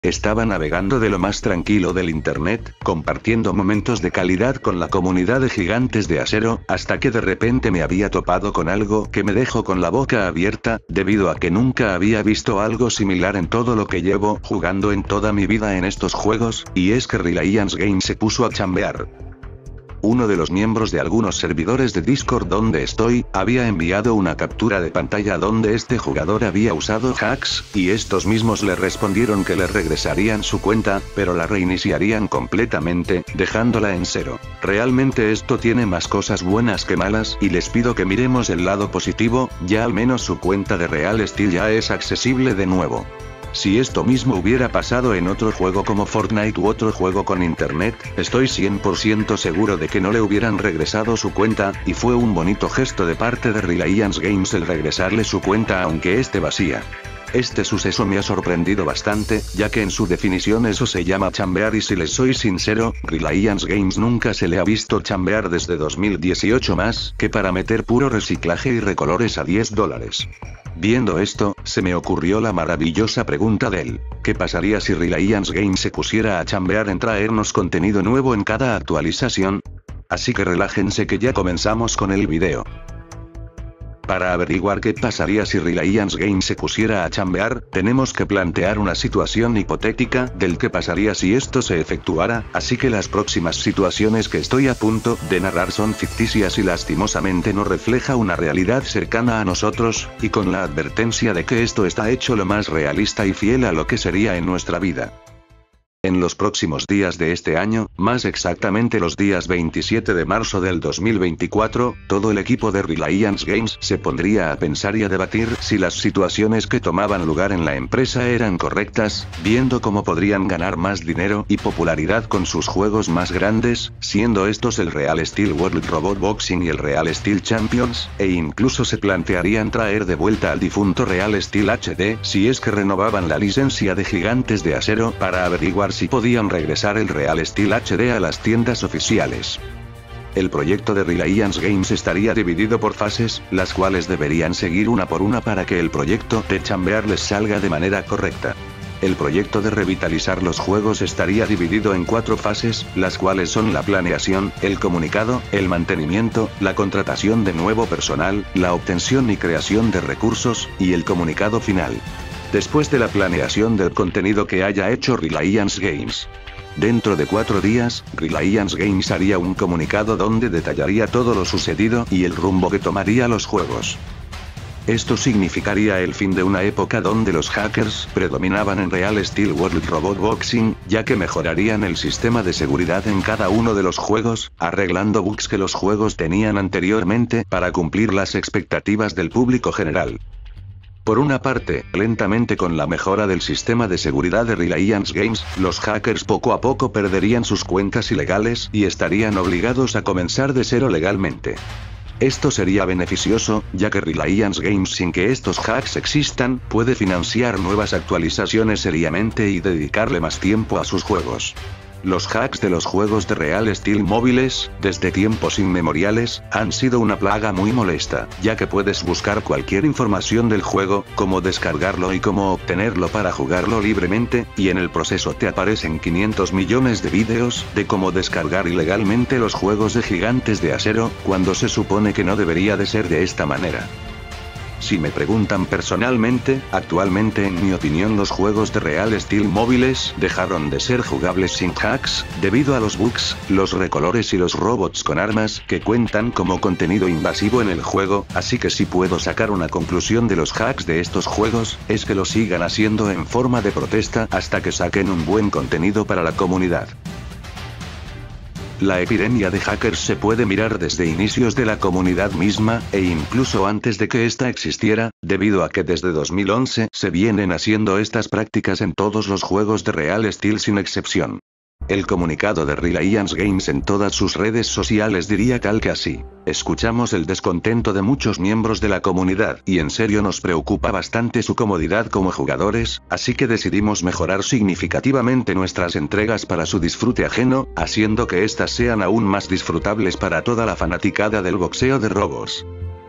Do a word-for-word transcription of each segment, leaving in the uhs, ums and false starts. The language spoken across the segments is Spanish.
Estaba navegando de lo más tranquilo del internet, compartiendo momentos de calidad con la comunidad de Gigantes de Acero, hasta que de repente me había topado con algo que me dejó con la boca abierta, debido a que nunca había visto algo similar en todo lo que llevo jugando en toda mi vida en estos juegos, y es que Reliance Games se puso a chambear. Uno de los miembros de algunos servidores de Discord donde estoy, había enviado una captura de pantalla donde este jugador había usado hacks, y estos mismos le respondieron que le regresarían su cuenta, pero la reiniciarían completamente, dejándola en cero. Realmente esto tiene más cosas buenas que malas, y les pido que miremos el lado positivo, ya al menos su cuenta de Real Steel ya es accesible de nuevo. Si esto mismo hubiera pasado en otro juego como Fortnite u otro juego con internet, estoy cien por ciento seguro de que no le hubieran regresado su cuenta, y fue un bonito gesto de parte de Reliance Games el regresarle su cuenta aunque esté vacía. Este suceso me ha sorprendido bastante, ya que en su definición eso se llama chambear y si les soy sincero, Reliance Games nunca se le ha visto chambear desde dos mil dieciocho más que para meter puro reciclaje y recolores a diez dólares. Viendo esto, se me ocurrió la maravillosa pregunta del ¿qué pasaría si Reliance Games se pusiera a chambear en traernos contenido nuevo en cada actualización? Así que relájense que ya comenzamos con el video. Para averiguar qué pasaría si Reliance Games se pusiera a chambear, tenemos que plantear una situación hipotética del qué pasaría si esto se efectuara, así que las próximas situaciones que estoy a punto de narrar son ficticias y lastimosamente no refleja una realidad cercana a nosotros, y con la advertencia de que esto está hecho lo más realista y fiel a lo que sería en nuestra vida. En los próximos días de este año, más exactamente los días veintisiete de marzo del dos mil veinticuatro, todo el equipo de Reliance Games se pondría a pensar y a debatir si las situaciones que tomaban lugar en la empresa eran correctas, viendo cómo podrían ganar más dinero y popularidad con sus juegos más grandes, siendo estos el Real Steel World Robot Boxing y el Real Steel Champions, e incluso se plantearían traer de vuelta al difunto Real Steel H D si es que renovaban la licencia de Gigantes de Acero para averiguar si podían regresar el Real Steel H D a las tiendas oficiales. El proyecto de Reliance Games estaría dividido por fases, las cuales deberían seguir una por una para que el proyecto de chambear les salga de manera correcta. El proyecto de revitalizar los juegos estaría dividido en cuatro fases, las cuales son la planeación, el comunicado, el mantenimiento, la contratación de nuevo personal, la obtención y creación de recursos, y el comunicado final. Después de la planeación del contenido que haya hecho Reliance Games. Dentro de cuatro días, Reliance Games haría un comunicado donde detallaría todo lo sucedido y el rumbo que tomaría los juegos. Esto significaría el fin de una época donde los hackers predominaban en Real Steel World Robot Boxing, ya que mejorarían el sistema de seguridad en cada uno de los juegos, arreglando bugs que los juegos tenían anteriormente para cumplir las expectativas del público general. Por una parte, lentamente con la mejora del sistema de seguridad de Reliance Games, los hackers poco a poco perderían sus cuentas ilegales y estarían obligados a comenzar de cero legalmente. Esto sería beneficioso, ya que Reliance Games sin que estos hacks existan, puede financiar nuevas actualizaciones seriamente y dedicarle más tiempo a sus juegos. Los hacks de los juegos de Real Steel móviles, desde tiempos inmemoriales, han sido una plaga muy molesta, ya que puedes buscar cualquier información del juego, cómo descargarlo y cómo obtenerlo para jugarlo libremente, y en el proceso te aparecen quinientos millones de vídeos de cómo descargar ilegalmente los juegos de Gigantes de Acero, cuando se supone que no debería de ser de esta manera. Si me preguntan personalmente, actualmente en mi opinión los juegos de Real Steel móviles dejaron de ser jugables sin hacks, debido a los bugs, los recolores y los robots con armas que cuentan como contenido invasivo en el juego, así que si puedo sacar una conclusión de los hacks de estos juegos, es que lo sigan haciendo en forma de protesta hasta que saquen un buen contenido para la comunidad. La epidemia de hackers se puede mirar desde inicios de la comunidad misma, e incluso antes de que esta existiera, debido a que desde dos mil once se vienen haciendo estas prácticas en todos los juegos de Real Steel sin excepción. El comunicado de Reliance Games en todas sus redes sociales diría tal que así: escuchamos el descontento de muchos miembros de la comunidad y en serio nos preocupa bastante su comodidad como jugadores, así que decidimos mejorar significativamente nuestras entregas para su disfrute ajeno, haciendo que éstas sean aún más disfrutables para toda la fanaticada del boxeo de robos.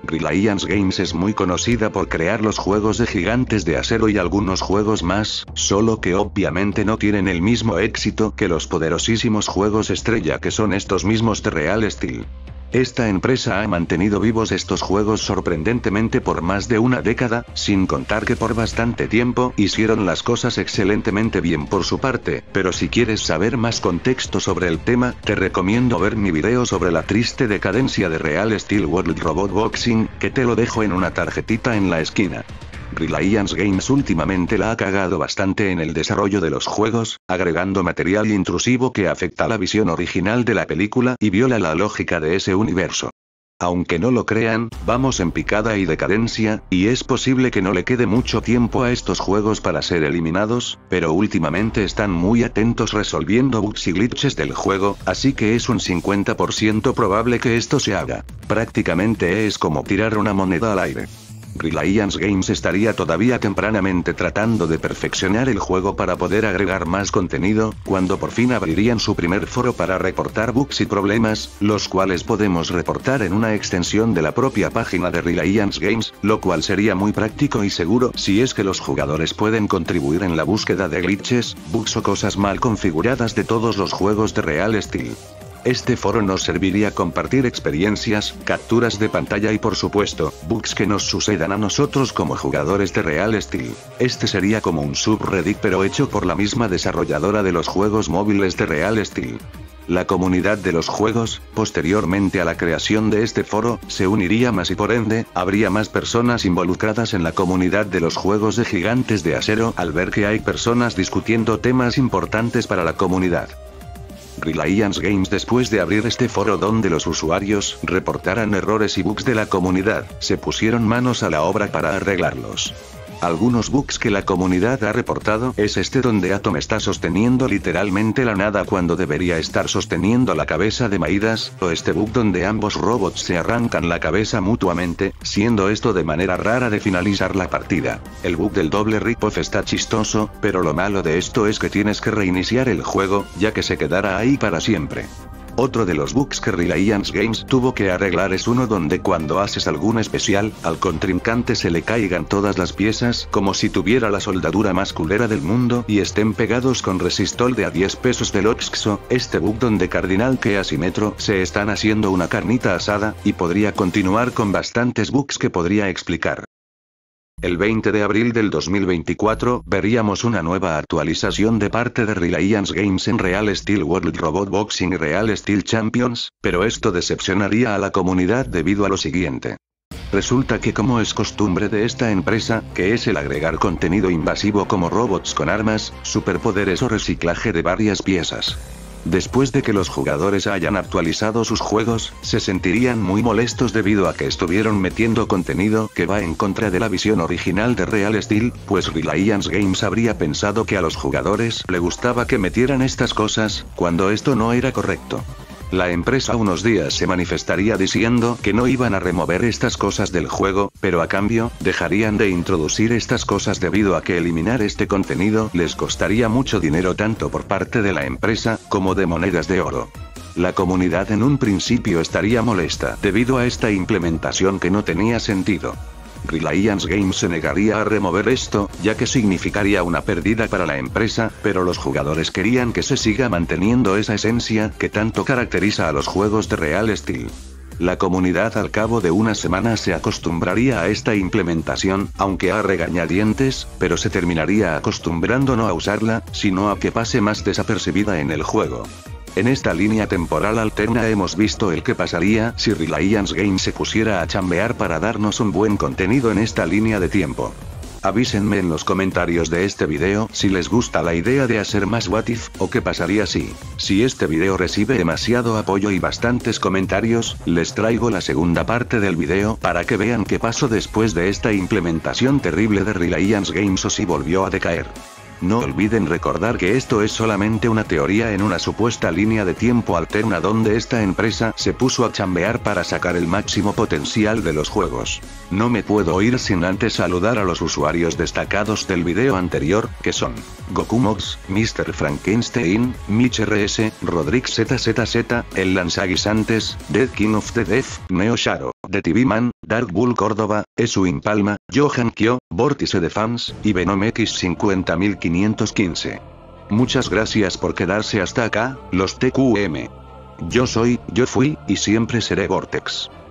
Reliance Games es muy conocida por crear los juegos de Gigantes de Acero y algunos juegos más, solo que obviamente no tienen el mismo éxito que los poderosísimos juegos estrella que son estos mismos de Real Steel. Esta empresa ha mantenido vivos estos juegos sorprendentemente por más de una década, sin contar que por bastante tiempo hicieron las cosas excelentemente bien por su parte, pero si quieres saber más contexto sobre el tema, te recomiendo ver mi video sobre la triste decadencia de Real Steel World Robot Boxing, que te lo dejo en una tarjetita en la esquina. Reliance Games últimamente la ha cagado bastante en el desarrollo de los juegos, agregando material intrusivo que afecta la visión original de la película y viola la lógica de ese universo. Aunque no lo crean, vamos en picada y decadencia, y es posible que no le quede mucho tiempo a estos juegos para ser eliminados, pero últimamente están muy atentos resolviendo bugs y glitches del juego, así que es un cincuenta por ciento probable que esto se haga. Prácticamente es como tirar una moneda al aire. Reliance Games estaría todavía tempranamente tratando de perfeccionar el juego para poder agregar más contenido, cuando por fin abrirían su primer foro para reportar bugs y problemas, los cuales podemos reportar en una extensión de la propia página de Reliance Games, lo cual sería muy práctico y seguro si es que los jugadores pueden contribuir en la búsqueda de glitches, bugs o cosas mal configuradas de todos los juegos de Real Steel. Este foro nos serviría a compartir experiencias, capturas de pantalla y por supuesto, bugs que nos sucedan a nosotros como jugadores de Real Steel. Este sería como un subreddit pero hecho por la misma desarrolladora de los juegos móviles de Real Steel. La comunidad de los juegos, posteriormente a la creación de este foro, se uniría más y por ende, habría más personas involucradas en la comunidad de los juegos de Gigantes de Acero al ver que hay personas discutiendo temas importantes para la comunidad. Reliance Games, después de abrir este foro donde los usuarios reportaran errores y bugs de la comunidad, se pusieron manos a la obra para arreglarlos. Algunos bugs que la comunidad ha reportado es este donde Atom está sosteniendo literalmente la nada cuando debería estar sosteniendo la cabeza de Midas, o este bug donde ambos robots se arrancan la cabeza mutuamente, siendo esto de manera rara de finalizar la partida. El bug del doble rip-off está chistoso, pero lo malo de esto es que tienes que reiniciar el juego, ya que se quedará ahí para siempre. Otro de los bugs que Reliance Games tuvo que arreglar es uno donde cuando haces algún especial, al contrincante se le caigan todas las piezas como si tuviera la soldadura más culera del mundo y estén pegados con resistol de a diez pesos del Oxxo, este bug donde Cardinal Keas y Metro se están haciendo una carnita asada, y podría continuar con bastantes bugs que podría explicar. El veinte de abril del dos mil veinticuatro veríamos una nueva actualización de parte de Reliance Games en Real Steel World Robot Boxing y Real Steel Champions, pero esto decepcionaría a la comunidad debido a lo siguiente. Resulta que como es costumbre de esta empresa, que es el agregar contenido invasivo como robots con armas, superpoderes o reciclaje de varias piezas. Después de que los jugadores hayan actualizado sus juegos, se sentirían muy molestos debido a que estuvieron metiendo contenido que va en contra de la visión original de Real Steel, pues Reliance Games habría pensado que a los jugadores le gustaba que metieran estas cosas, cuando esto no era correcto. La empresa unos días se manifestaría diciendo que no iban a remover estas cosas del juego, pero a cambio, dejarían de introducir estas cosas debido a que eliminar este contenido les costaría mucho dinero tanto por parte de la empresa, como de monedas de oro. La comunidad en un principio estaría molesta debido a esta implementación que no tenía sentido. Reliance Games se negaría a remover esto, ya que significaría una pérdida para la empresa, pero los jugadores querían que se siga manteniendo esa esencia que tanto caracteriza a los juegos de Real Steel. La comunidad al cabo de una semana se acostumbraría a esta implementación, aunque a regañadientes, pero se terminaría acostumbrando no a usarla, sino a que pase más desapercibida en el juego. En esta línea temporal alterna hemos visto el que pasaría si Reliance Games se pusiera a chambear para darnos un buen contenido en esta línea de tiempo. Avísenme en los comentarios de este video si les gusta la idea de hacer más What If, o qué pasaría si. Si este video recibe demasiado apoyo y bastantes comentarios, les traigo la segunda parte del video para que vean qué pasó después de esta implementación terrible de Reliance Games o si volvió a decaer. No olviden recordar que esto es solamente una teoría en una supuesta línea de tiempo alterna donde esta empresa se puso a chambear para sacar el máximo potencial de los juegos. No me puedo ir sin antes saludar a los usuarios destacados del video anterior, que son GokuMox, mister Frankenstein, MichRS, RodrixZZZ, El Lanzaguisantes, Dead King of the Death, Neo Sharo, The T V Man, Dark Bull Córdoba, Esuin Palma, Johan Kyo, Vórtice de Fans, y Venom X cincuenta mil quinientos quince. Muchas gracias por quedarse hasta acá, los T Q M. Yo soy, yo fui, y siempre seré Vortex.